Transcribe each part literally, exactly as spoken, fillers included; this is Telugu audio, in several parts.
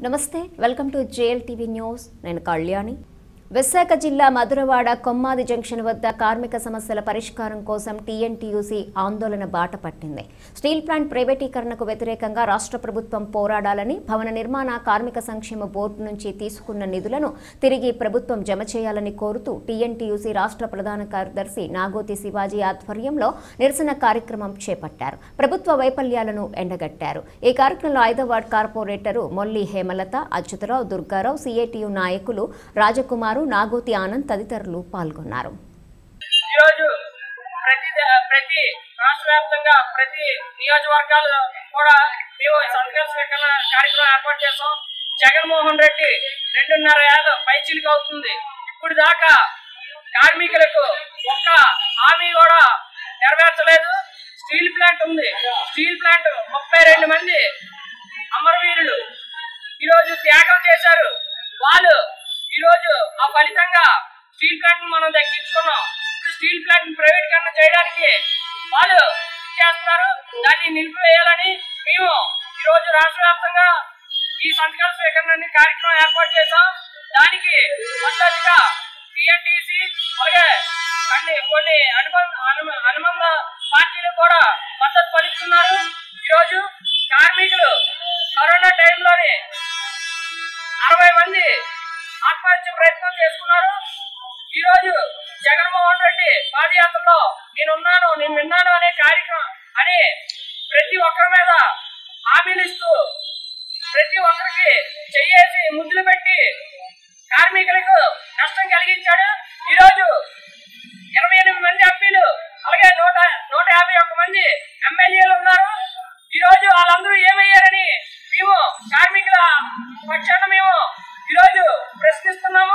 నమస్తే welcome to JL TV news నేను కళ్యాణి విశాఖ జిల్లా మధురవాడ కొమ్మాది జంక్షన్ వద్ద కార్మిక సమస్యల పరిష్కారం కోసం టీఎన్టీయూసీ ఆందోళన బాట పట్టింది. స్టీల్ ప్లాంట్ ప్రైవేటీకరణకు వ్యతిరేకంగా రాష్ట్ర ప్రభుత్వం పోరాడాలని, భవన నిర్మాణ కార్మిక సంక్షేమ బోర్డు నుంచి తీసుకున్న నిధులను తిరిగి ప్రభుత్వం జమ చేయాలని కోరుతూ టీఎన్టీయూసీ రాష్ట్ర ప్రధాన కార్యదర్శి నాగోతి శివాజీ ఆధ్వర్యంలో నిరసన కార్యక్రమం చేపట్టారు. ప్రభుత్వ వైఫల్యాలను ఎండగట్టారు. ఈ కార్యక్రమంలో ఐదో ward corporator Molli Hemalatha, Achyutarao, Durgarao, CITU నాయకులు రాజకుమారు, నాగోతి ఆనంద్ తదితరులు పాల్గొన్నారు. ఈరోజు ప్రతి ప్రతి రాష్ట్ర వ్యాప్తంగా ప్రతి నియోజకవర్గాలు కూడా మేము సంతకాల స్వీకరణ కార్యక్రమం ఏర్పాటు చేస్తాం. జగన్మోహన్ రెడ్డి రెండున్నర ఏళ్ళ పైచిలుకు అవుతుంది. ఇప్పుడు దాకా కార్మికులకు ఒక్క హామీ కూడా నెరవేర్చలేదు. స్టీల్ ప్లాంట్ ఉంది. స్టీల్ ప్లాంట్ ముప్పై రెండు మంది అమరవీరులు ఈరోజు త్యాగం చేశారు. వాళ్ళు ఈరోజు ఆ ఫలితంగా స్టీల్ ప్లాంట్ మనం దక్కించుకున్నాం. స్టీల్ ప్లాంట్ ప్రైవేటీకరణ చేయడానికి వాళ్ళు చేస్తారు. దాన్ని నిలిపివేయాలని మేము ఈరోజు రాష్ట్ర వ్యాప్తంగా ఈ సంతకాల స్వీకరణ కార్యక్రమం ఏర్పాటు చేశాం. దానికి మద్దతుగా టీఎన్టీసీ అలాగే కొన్ని కొన్ని అనుబంధ అనుబంధ పార్టీలు కూడా మద్దతు పలుకుతున్నారు. ఈరోజు కార్మికులు కరోనా టైంలోనే అరవై మంది ఆత్మహత్య ప్రయత్నం చేసుకున్నారు. ఈ రోజు జగన్మోహన్ రెడ్డి పాదయాత్రలో నేనున్నాను నేను విన్నాను అనే కార్యక్రమం అని ప్రతి ఒక్కరి మీద హామీలు ఇస్తూ ప్రతి ఒక్కరికి చెయ్యేసి ముద్దులు పెట్టి కార్మికులకు నష్టం కలిగించాడు. ఈరోజు ఇరవై ఎనిమిది మంది ఎంపీలు అలాగే నూట నూట యాభై ఒక్క మంది ఎమ్మెల్యేలు ఉన్నారు. ఈరోజు వాళ్ళందరూ ఏమయ్యారని మేము కార్మికుల పక్షాన మేము ఈరోజు ప్రశ్నిస్తున్నాము.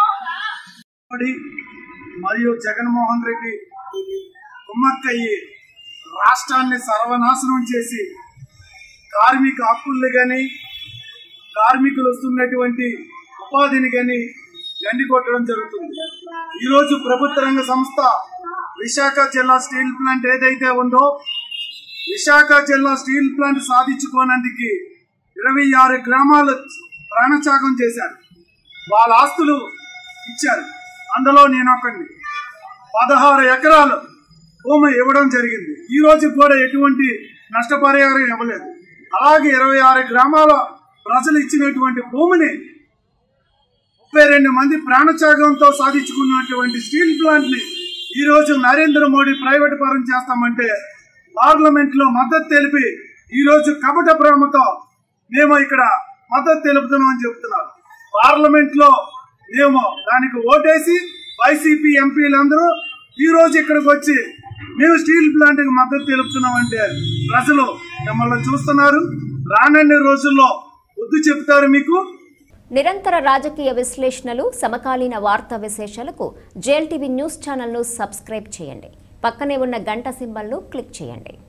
మరియు జగన్మోహన్ రెడ్డి కుమ్మక్కయ్యి రాష్ట్రాన్ని సర్వనాశనం చేసి కార్మిక హక్కుల్ని కానీ కార్మికులు వస్తున్నటువంటి ఉపాధిని కానీ గండి కొట్టడం జరుగుతుంది. ఈరోజు ప్రభుత్వ రంగ సంస్థ విశాఖ జిల్లా స్టీల్ ప్లాంట్ ఏదైతే ఉందో విశాఖ జిల్లా స్టీల్ ప్లాంట్ సాధించుకోనందుకు ఇరవై ఆరు గ్రామాలు ప్రాణత్యాగం చేశారు. వాళ్ళ ఆస్తులు ఇచ్చారు. అందులో నేను ఒకరిని పదహారు ఎకరాలు భూమి ఇవ్వడం జరిగింది. ఈ రోజు కూడా ఎటువంటి నష్టపరిహారం ఇవ్వలేదు. అలాగే ఇరవై ఆరు గ్రామాల ప్రజలు ఇచ్చినటువంటి భూమిని ముప్పై రెండు మంది ప్రాణత్యాగంతో సాధించుకున్నటువంటి స్టీల్ ప్లాంట్ని ఈరోజు నరేంద్ర మోడీ ప్రైవేట్ పరం చేస్తామంటే పార్లమెంట్లో మద్దతు తెలిపి ఈరోజు కపట ప్రేమతో మేము ఇక్కడ మద్దతు తెలుపుతున్నామని చెప్తున్నారు. పార్లమెంట్లో మేము దానికి ఓటేసి వైసీపీ ఎంపీలందరూ ఈరోజు ఇక్కడికి వచ్చి మేము స్టీల్ ప్లాంట్కి మద్దతు తెలుపుతున్నామంటే ప్రజలు మిమ్మల్ని చూస్తున్నారు. రానున్న రోజుల్లో బుద్ధి చెప్తారు మీకు. నిరంతర రాజకీయ విశ్లేషణలు, సమకాలీన వార్తా విశేషాలకు జేఎల్ టీవీ న్యూస్ ఛానల్ను సబ్స్క్రైబ్ చేయండి. పక్కనే ఉన్న గంట సింబల్ను క్లిక్ చేయండి.